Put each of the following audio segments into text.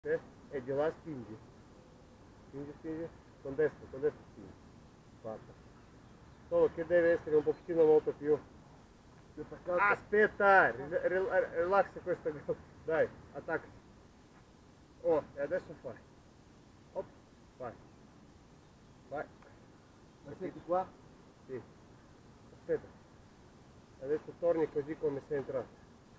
E di là spingi. Spingi. Con destra spingi. Fatta. Solo che deve essere un pochettino molto più attaccato. Aspetta, relaxa questa. Dai, attacca. Oh, e adesso fai. Hop, vai. Ma senti qua? Sì. Aspetta. Adesso torni così come sei entrato.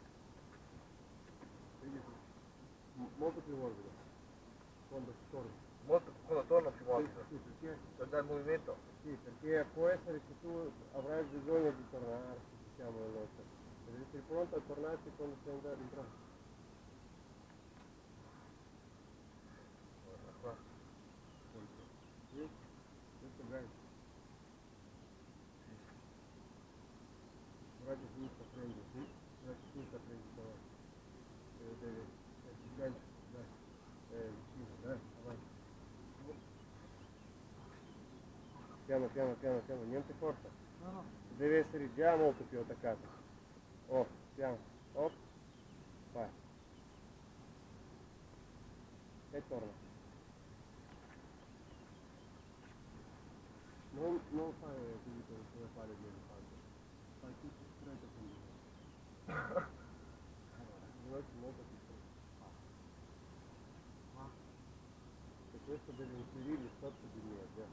Molto più morbido. Quando torni. Quando torna più morbido. Sì, perché? Per dare il movimento. Sì, perché può essere che tu avrai bisogno di tornare, diciamo, la lotta. Devi essere pronto a tornarti quando sei andato in traccia. Guarda qua. Sì? Questo è bello. Braccio sinistra prendi, sì? Braccio sinistra prendi, però. Devi, sgancio, dai. Vicino, dai, avanti. Piano, niente forza. No. Deve essere già molto più attaccato. Oh, piano, hop, vai. E torna. Non fare subito come fare gli elefanti. Fai tutto stretto con lui. Allora, non molto più stretto. E questo deve inserirli sotto di me, già.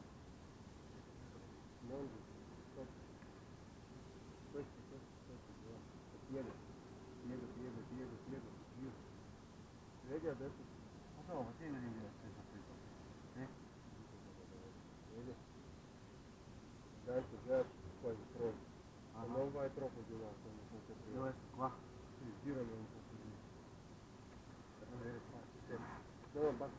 Non di sotto. Questo, già. Piede, giù. Vedi adesso? Ma stavo facendo di la stessa cosa. Vedi? Gancio già quasi pronto. Ma non vai troppo di là quando sei capito. Dove sto qua? Sì, giralo un po' così. Per avere spazio. No, basta.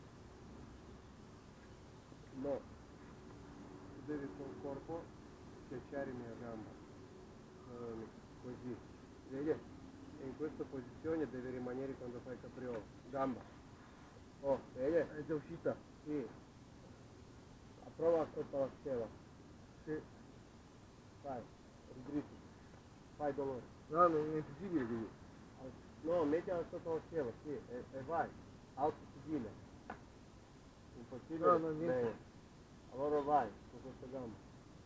No. Tu devi col corpo schiacciare mia gamba. Così. Vedi? E in questa posizione devi rimanere quando fai capriola. Gamba. Oh, vedi? È già uscita. Sì. Prova sotto la scheda. Sì. Fai. Ridritti. Fai dolore. No, non è impossibile così. No, mettila sotto la scheda, sì. E vai. Alzo sedile. Impossibile? No, niente. Bene. Allora vai con questa gamba.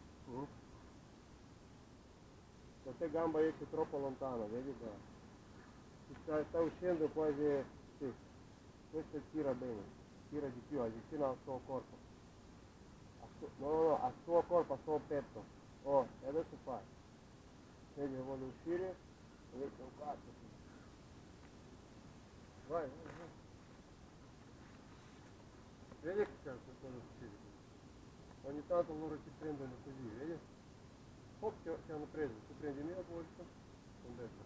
La tua gamba esce troppo lontana, vedi qua? Sta uscendo quasi, sì, questo tira bene, tira di più, avvicina al suo corpo. No, al suo corpo, al suo petto. Oh, e adesso fai. Vedi, vuole uscire, adesso un cazzo. Vai. Vedi che c'è cosa succede? Ogni tanto loro ti prendono così, vedi? Hop, ti hanno preso, tu prendi il mio polso, con destra.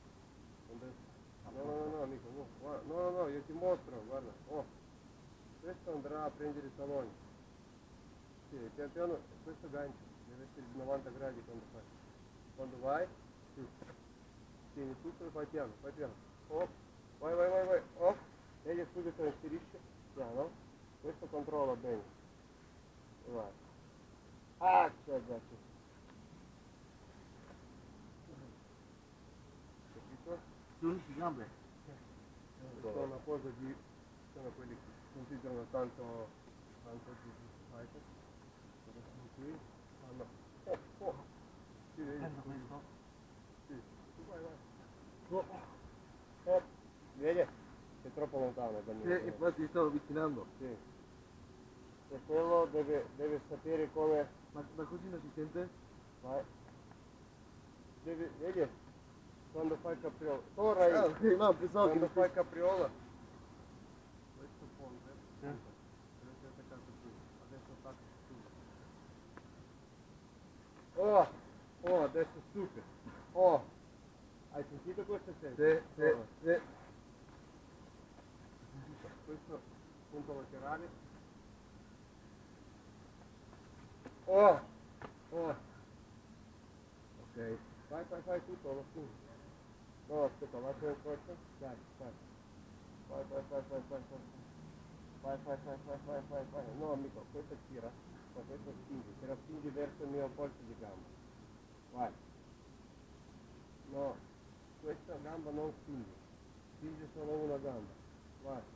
No, amico, no, guarda, no, io ti mostro, guarda, oh, questo andrà a prendere i taloni. Sì, pian piano, questo gancio, deve essere di 90 gradi quando fai. Quando vai, sì, tieni tutto e fai piano, oh, vai, oh, e subito inserisce, piano, questo controlla bene, e vai. Ah, c'è già. Su 11 gambe. Questa è una cosa di, sono quelli che considerano tanto di fighter. Adesso qui fanno sì, vedi? Questo. Sì, tu vai. Vedi? È troppo lontano da me. Sì, infatti stavo avvicinando. Sì. E quello deve sapere come. Ma così non si sente? Vai. Vedi? Quando fai capriola. Torna Ah, ok, no, pensavo quando che fai capriola. Questo ponte. Sì. Deve essere attaccato qui. Adesso attacca su. Oh, adesso super. Oh, hai sentito questo senso? Sì. Questo punto laterale. Oh. Ok. Fai tutto alla fine. No, aspetta, lascia il questo. Dai, fai. Fai. No, amico, questo tira. Ma questo spingi. Te la spingi verso il mio polso di gamba. Vai. No, questa gamba non spinge. Spinge solo una gamba. Vai.